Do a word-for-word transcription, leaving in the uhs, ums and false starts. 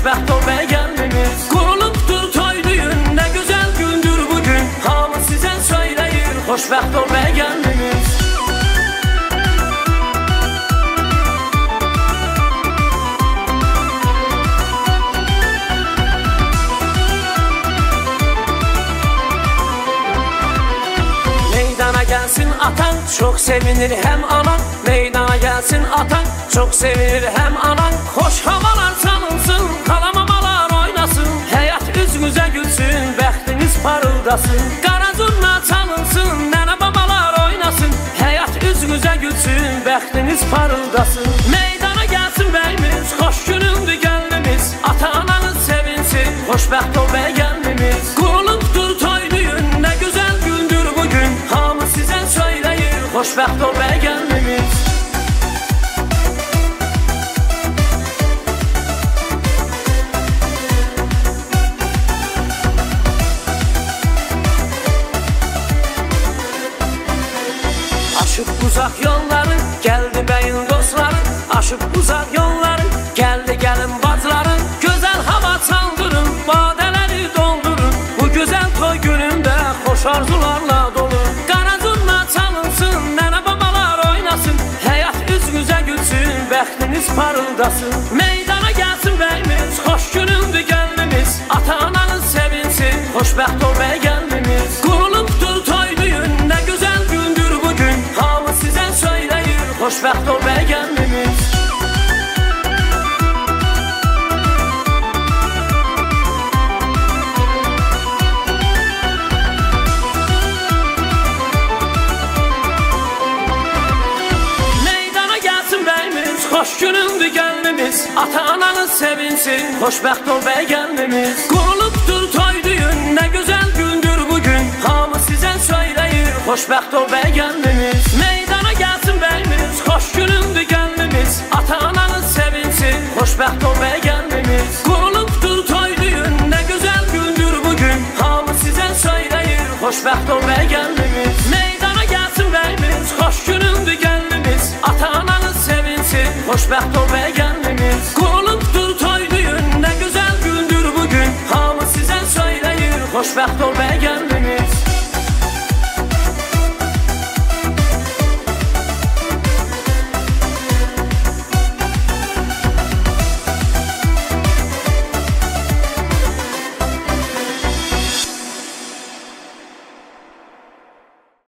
xoşbəxt ol bəy gəlmimiz. Qurulubdur toy düyün, nə gözəl gündür bugün. Hamı sizə söyləyir, xoşbəxt ol bəy gəlmimiz. Meydana gəlsin atan, çox sevinir həm anan. Meydana gəlsin atan, çox sevinir həm anan. Xoş havalar çalınsın, qalamamalar oynasın. Həyat üzünüzə gülsün, bəxtiniz parıldasın. Qarazurna çalınsın, nənə babalar oynasın. Həyat üzünüzə gülsün, bəxtiniz parıldasın. Meydana gəlsin bəyimiz, xoş günündür gəlmimiz. Ata-ananız sevinsin, xoşbəxt ol bəy gəlmimiz. Qurulubdur toy düyün, nə gözəl gündür bugün. Hamı sizə söyləyir, xoşbəxt ol bəy gəlmimiz. Aşıb uzaq yolları, gəldi bəyin dostları. Aşıb uzaq yolları, gəldi gəlin bacıları. Gözəl hava çaldırın, badələri doldurun. Bu gözəl toy günündə xoş arzularla dolu. Qarazurna çalınsın, nənə babalar oynasın. Həyat üzünüzə gülsün, bəxtiniz parıldasın. Meydana gəlsin bəyimiz, xoş günündür gəlmimiz. Ata-ananız sevinsin, xoşbəxt ol bəy gəlmimiz. Qurulubdur toy düyün, nə gözəl gündür bugün. Hamı sizə söyləyir, xoşbəxt ol bəy gəlmimiz. Xoş günündür gəlmimiz, ata-ananız sevinsin, xoşbəxt ol bəy gəlmimiz. Qurulubdur toy düyün, nə gözəl gündür bugün. Hamı sizə söyləyir, xoşbəxt ol bəy gəlmimiz. Meydana gəlsin bəyimiz, xoş günündür gəlmimiz. Ata-ananız sevinsin, xoşbəxt ol bəy gəlmimiz. Qurulubdur toy düyün, nə gözəl gündür bugün. Hamı sizə söyləyir, xoşbəxt ol bəy gəlmimiz. Meydana gəlsin bəyimiz, xoş günündür gəlmimiz. Ata-ananız sevinsin, xoşbəxt ol bəy gəlmimiz. Qurulubdur toy düyün, nə gözəl gündür bugün. Hamı sizə söyləyir, xoşbəxt ol bəy gəlmimiz.